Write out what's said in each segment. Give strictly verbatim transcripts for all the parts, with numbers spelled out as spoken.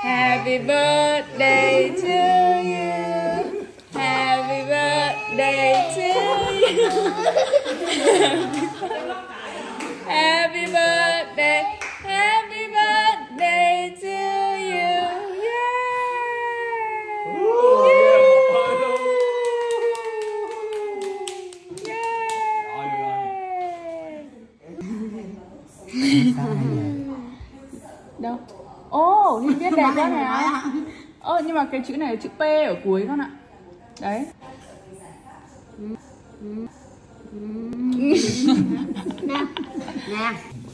Happy birthday to you. Happy birthday to you. Happy birthday. Happy birthday to you. Yeah. Đâu? Ô, Hiên viết đẹp quá này. Ơ, nhưng mà cái chữ này là chữ P ở cuối con ạ. Đấy. Nè. Nè.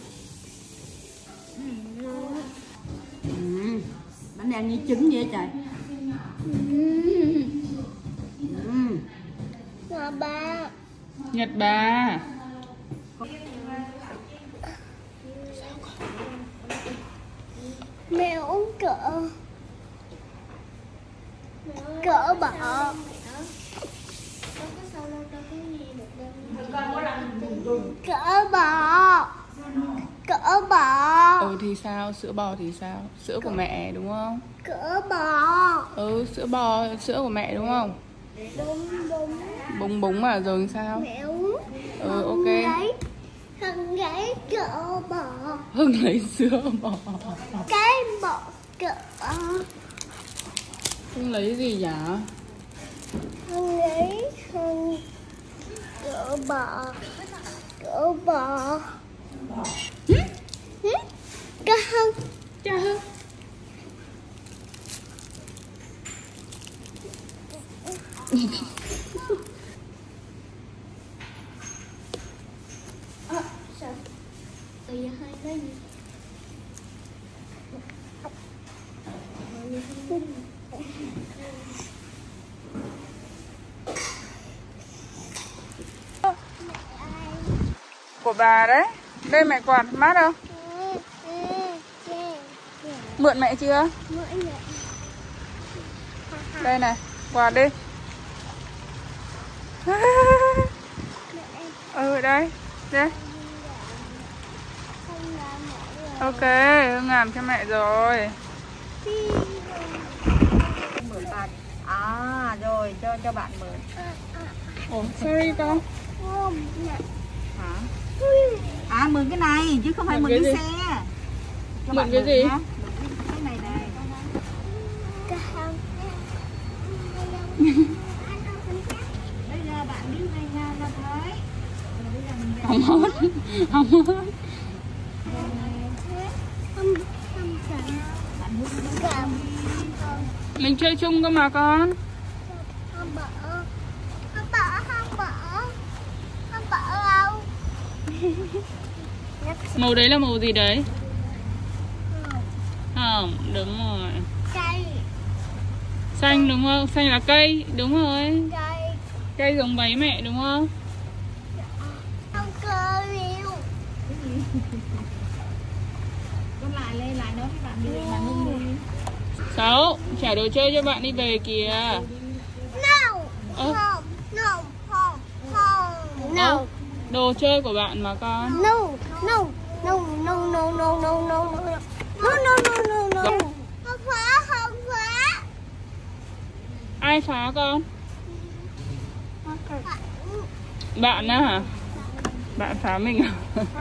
Bánh này như trứng vậy trời. Nhật Ba. Nhật Ba. Mẹ uống cỡ cỡ bọ. Cỡ bọ. Cỡ bọ. Ừ thì sao? Sữa bò thì sao? Sữa của mẹ đúng không? Cỡ bọ. Ừ, sữa bò, sữa của mẹ đúng không? Đúng đúng. Búng búng mà rồi sao? Mẹ uống. Ừ, ok. Đấy. Thằng gái cỡ bọ. Hưng lấy sữa bò. Cái bọ cỡ. Hưng lấy gì nhỉ? Thằng lấy thằng cỡ bọ. Cỡ bọ. Hứ? Hứ? Cá Hưng. Cha Hưng. À, sao? Từ giờ hai cái gì? Của bà đấy. Đây mẹ quạt mát không? Mượn mẹ chưa? Đây này, quạt đi. Ừ đây, đây. Ok, Hưng làm cho mẹ rồi. Mượn bạn. À rồi, cho cho bạn mượn. Ồ, sorry con. Hả? À mượn cái này chứ không phải mượn, mượn cái, cái xe. Cho mượn cái gì? Mượn cái này này. Bây giờ bạn đi về nhà là thấy. Không hết. Không hết. Mình chơi chung cơ mà con. Không bỏ. Không bỏ, không bỏ. Không bỏ đâu. Màu đấy là màu gì đấy? Không, đúng rồi. Cây. Xanh đúng không? Xanh là cây, đúng rồi. Cây. Cây giống váy mẹ đúng không? Không cơ liêu. Con lại lên lại nói với bạn đi về mà Hưng đi. Sáu, trả đồ chơi cho bạn đi về kìa. No. Ơ. Không. No. Không. Không. No. Ơ, đồ chơi của bạn mà con. No. No. No. No. No. No. No. No. No. No. No. No. No. No. Không phá. Không phá. Ai phá con? Bạn á hả? Bạn phá mình à?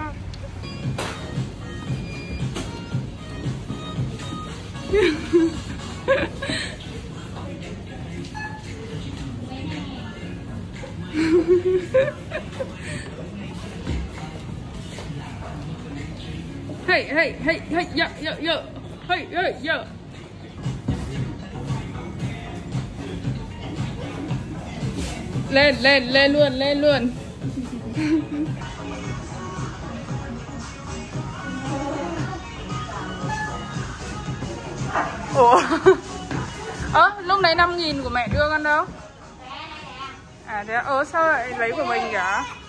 Hey, hey, hey, hey, yo, yo, yo. Hey, hey, yo. Lên, lên, lên luôn, lên luôn. Ủa? Ơ, à, lúc nãy năm nghìn của mẹ đưa con đâu? À thế, ơ sao lại lấy của mình cả?